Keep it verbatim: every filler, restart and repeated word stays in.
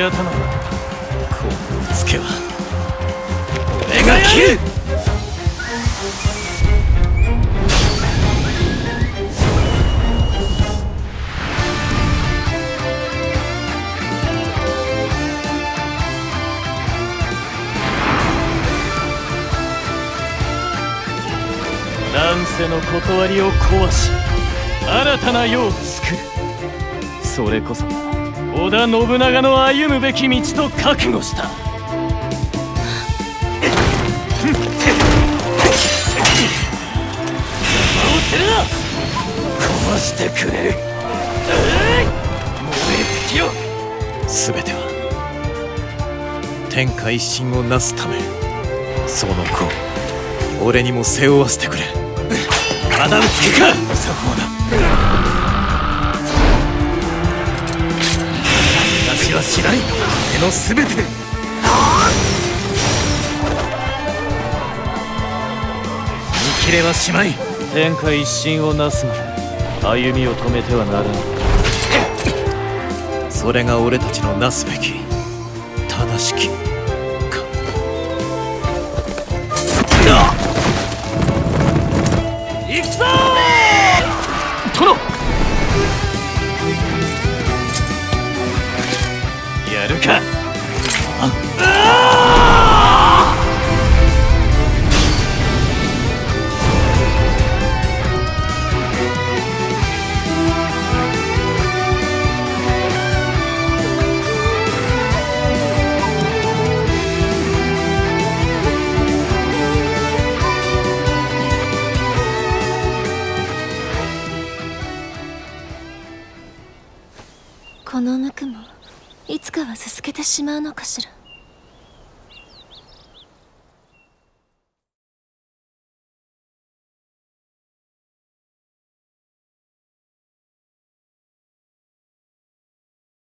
なたの今度のツケは俺が切る。乱世の断りを壊し新たな世を作る。それこそ織田信長の歩むべき道と覚悟した。どうするな。壊してくれる。燃え尽きよ。全ては天下一新をなすため。その子俺にも背負わせてくれ。まだうつけか。そこだ。私はしない。手のすべてで。見切れはしまい。天下一新をなすまで歩みを止めてはならぬ。それが俺たちのなすべき正しきか。行くぞー殿。やるか。 この無垢もいつかは続けてしまうのかしら。